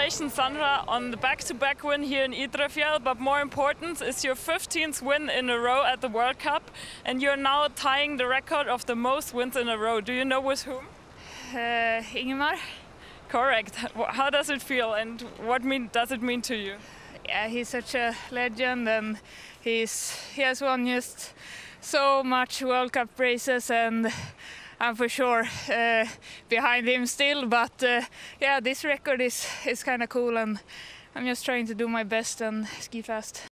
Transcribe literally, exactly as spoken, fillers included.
Congratulations, Sandra, on the back-to-back win here in Idrefjell, but more important is your fifteenth win in a row at the World Cup, and you're now tying the record of the most wins in a row. Do you know with whom? Uh, Ingemar. Correct. How does it feel, and what mean, does it mean to you? Yeah, he's such a legend, and he's he has won just so much World Cup races, and I'm for sure uh, behind him still. But uh, yeah, this record is is kind of cool, and I'm just trying to do my best and ski fast.